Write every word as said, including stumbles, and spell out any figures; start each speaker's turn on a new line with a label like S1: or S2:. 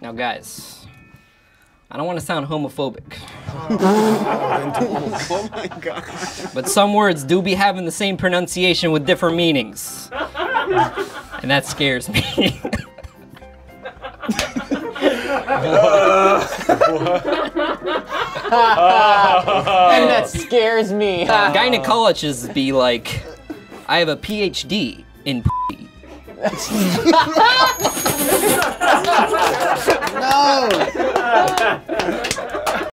S1: Now, guys, I don't want to sound homophobic.
S2: Oh my god.
S1: But some words do be having the same pronunciation with different meanings. And that scares me.
S3: And that scares me.
S1: Uh, gynecologists be like, I have a P H D in p***.
S2: No!